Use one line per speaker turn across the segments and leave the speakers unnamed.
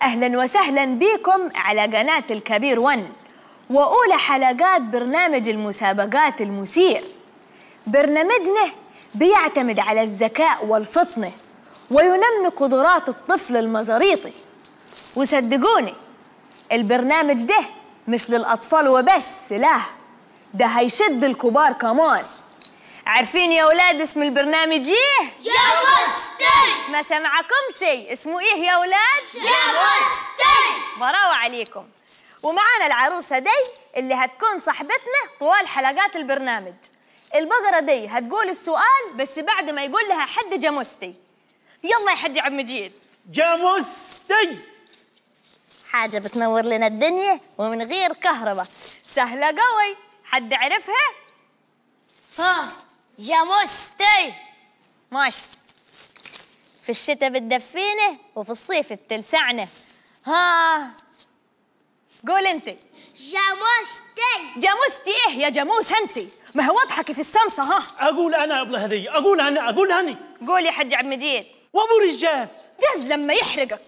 أهلاً وسهلاً بكم على قناة الكبير 1 وأولى حلقات برنامج المسابقات المثير. برنامجنا بيعتمد على الذكاء والفطنة وينمي قدرات الطفل المزاريطي. وصدقوني البرنامج ده مش للأطفال وبس، لا ده هيشد الكبار كمان. عارفين يا أولاد اسم البرنامج إيه؟
جاموستي.
ما سمعكم شيء، اسمه إيه يا أولاد؟
جاموستي.
براو عليكم. ومعانا العروسة دي اللي هتكون صاحبتنا طوال حلقات البرنامج. البقرة دي هتقول السؤال بس بعد ما يقول لها حد جاموستي. يلا يا حج عبد المجيد.
جاموستي
حاجة بتنور لنا الدنيا ومن غير كهرباء، سهلة قوي. حد عرفها؟
ها، جاموستي.
ماشي. في الشتاء بتدفينا وفي الصيف بتلسعنا. ها قول انت.
جاموستي.
جاموستي ايه يا جاموس انت؟ ما هو واضحك في السمسة. ها
اقول انا قبل هذه، اقول هني
قول يا حج عبد المجيد.
وابو رجاس
جاز لما يحرقك.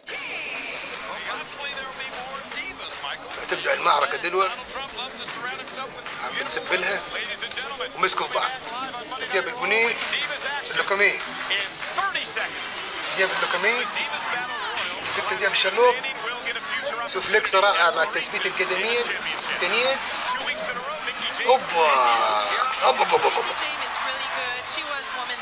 تبدأ المعركة دلوقتي، عم بنسبلها ومسكوا في بعض. جاب البنيه اللوكميه، جاب اللوكميه، جبت جاب الشلوك، سوفليكس رائع مع التثبيت القدمين، تنين، اوبا اوبا اوبا اوبا.